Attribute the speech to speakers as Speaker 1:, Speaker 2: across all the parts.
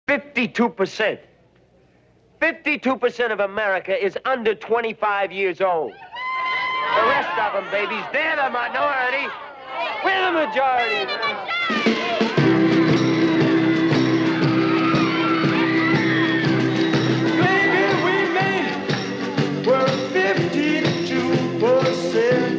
Speaker 1: 52%. 52% of America is under 25 years old. The rest of them, babies, they're the minority. We're the majority.
Speaker 2: Baby, we made it. We're 52%.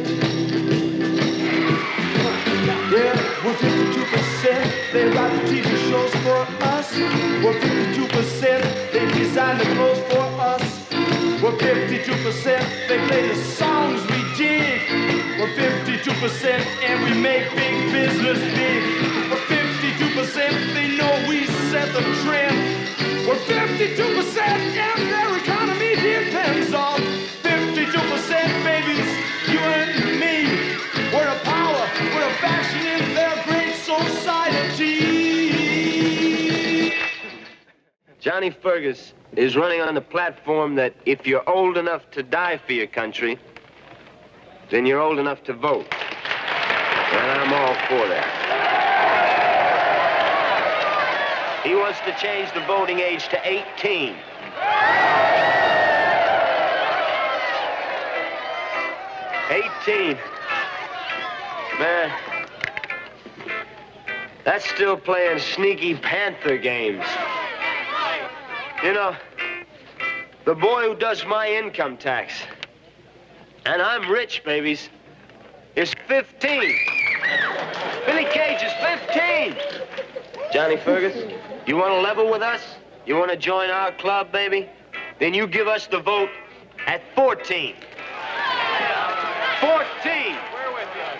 Speaker 2: Yeah, we're 52%. They write the TV shows for us. We're 52%. They design the clothes for us. We're 52%. They play the songs we dig. We're 52%, and we make big business big. We're 52%. They know we set the trend. We're 52%, and their economy depends on 52%, babies. You and me. We're a power. We're a faction in their great society.
Speaker 1: Johnny Fergus is running on the platform that if you're old enough to die for your country, then you're old enough to vote. And I'm all for that. He wants to change the voting age to 18. Man, that's still playing sneaky Panther games. You know, the boy who does my income tax, and I'm rich, babies, is 15. Billy Cage is 15. Johnny Fergus, you want to level with us? You want to join our club, baby? Then you give us the vote at 14. 14.
Speaker 3: We're with you.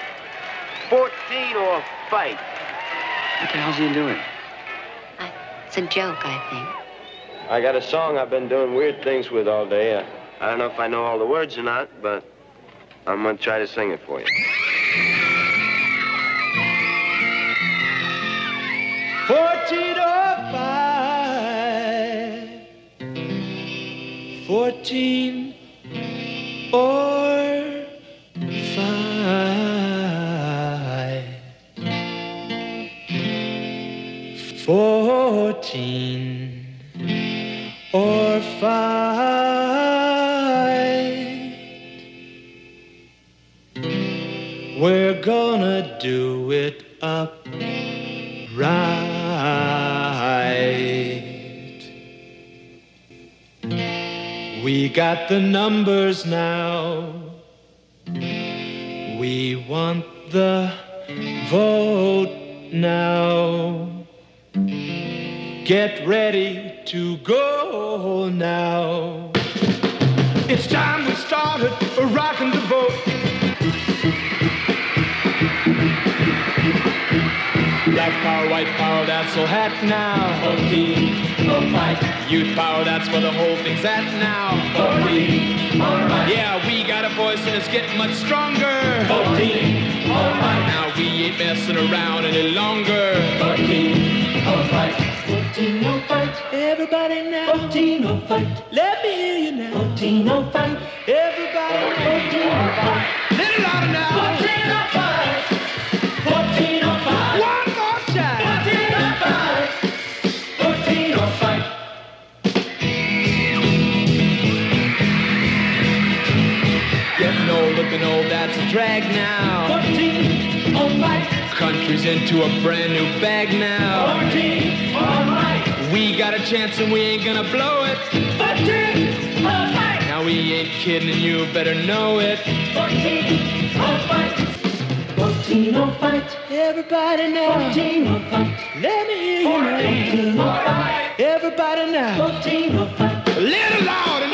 Speaker 1: 14 or fight.
Speaker 4: What the hell's he doing?
Speaker 5: It's a joke, I think.
Speaker 1: I got a song I've been doing weird things with all day. I don't know if I know all the words or not, but I'm going to try to sing it for you.
Speaker 2: 14 or 5. 14 or 5. 14 or 5. We're gonna do it up right. We got the numbers now. We want the vote now. Get ready to go now. It's time we started rocking the boat. Black power, white power, that's all hat now. 14, all right. Youth power, that's where the whole thing's at now. 14, all right. Yeah, we got a voice and it's getting much stronger. 14, all right. Now we ain't messing around any longer. 14, all right. 14, all right. Everybody now. 14, all right. Let me hear you now. 14, all right. Everybody. 14, all right. Little louder now. 14, all right. 14, all right. One more time. 14, all right. 14, all right. Getting old, looking old, that's a drag now. 14, all right. Country's into a brand new bag now. 14, all right. We got a chance and we ain't gonna blow it. 14, all right. Now we ain't kidding and you better know it. 14, all right. 14, all right. Everybody now. 14, all right. Let me hear you now. 14, all right. Everybody now. 14, all right. A little louder now.